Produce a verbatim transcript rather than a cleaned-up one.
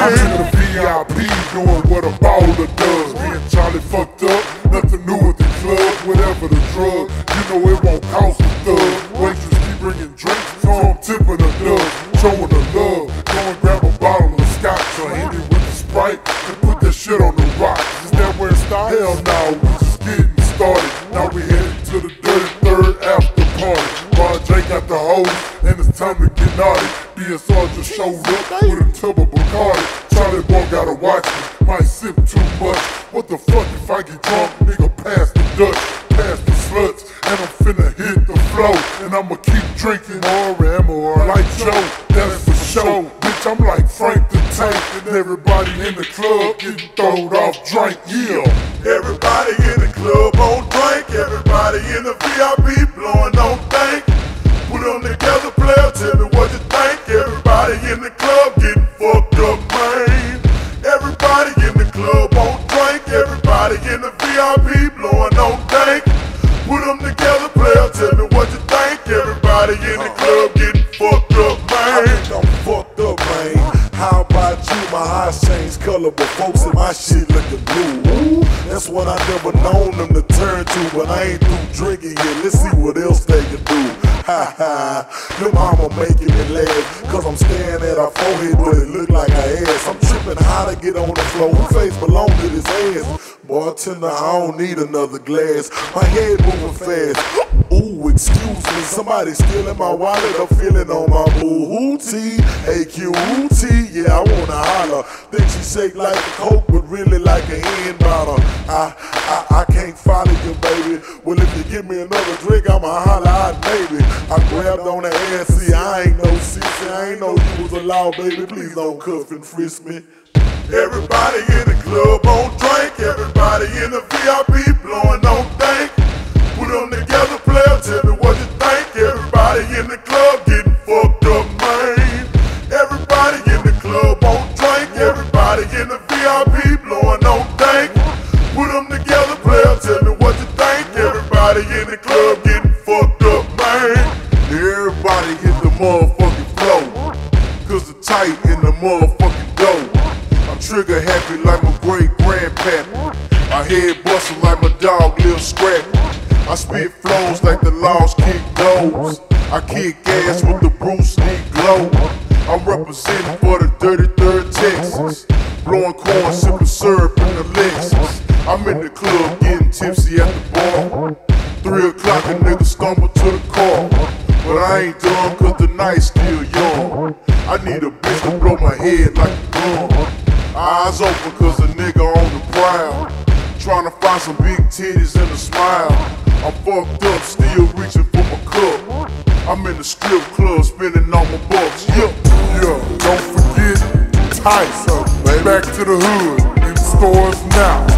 I'm in the V I P doing what a baller does. Me and Charlie fucked up, nothing new at the club. Whatever the drug, you know it won't cost a thug. Waitress keep bringing drinks, so I'm tipping a dub. Showing the love, go and grab a bottle of scotch or hit it with the Sprite and put that shit on the rocks. Is that where it started? Hell no, we just getting started. Now we headed to the dirty third after party. Ron J got the hose and it's time to get naughty. D S R just showed up with a tub of Bacardi. Chalie Boy gotta watch me, might sip too much. What the fuck if I get drunk, nigga pass the Dutch, pass the sluts, and I'm finna hit the flow. And I'ma keep drinking more and more like Joe, that's for sure. Bitch, I'm like Frank the Tank, and everybody in the club getting thrown off drink, yeah. Everybody in the club on drink, everybody in the V I P blowing on think. Put them together, player, tell me what you think. Everybody in the club getting fucked up, man. Everybody in the club on drink, everybody in the V I P blowing on think. Put them together, player, tell me what you think. Everybody in the club getting fucked up, man. I think I'm fucked up, man. How about you? My eyes change color, but folks in my shit looking blue. Ooh, that's what I never known them to turn to, but I ain't through drinking yet. Let's see what else they can do. Ha ha, your mama making me laugh, cause I'm staring at her forehead, but it look like her ass. I'm tripping how to get on the floor, her face belong to this ass. Bartender, I don't need another glass, my head moving fast. Ooh, excuse me, somebody stealing my wallet, I'm feeling on my boo-hoo-tee. A Q T, yeah, I wanna holler. Think she shake like a Coke, but really like a hen bottle. I, I, I can't follow you, baby. Well, if you give me another drink, I'ma holler out, baby. I grabbed on the ass, see, I ain't no sissy, I ain't know you was allowed, baby. Please don't cuff and frisk me. Everybody in the club on drink, everybody in the V I P blowing on think. Put them together, player, tell me what you think. Everybody in the club getting fucked up, man. Everybody in the club on drink, everybody in the V I P blowing on think. Put them together, player, tell me what you think. Everybody in the club getting fucked up, man. Everybody hit the motherfucking flow, cause the Tite in the motherfucking dough. I'm trigger happy like my great grandpappy. My head bustin' like my dog Lil Scrappy. I spit flows like the Lost kick goes. I kick ass with the Bruce Lee glow. I'm representing for the dirty third Texas. Blowing corn, sipping syrup in the Lexus. I'm in the club getting tipsy at the bar. Three o'clock a nigga stumble to the car. But I ain't done cause the night's still young. I need a bitch to blow my head like a gun. Eyes open cause a nigga on the prowl. Tryna find some big titties and a smile. I'm fucked up, still reaching for my cup. I'm in the strip club spending all my bucks. Yeah, yeah, don't forget Tite, back to the hood, in stores now.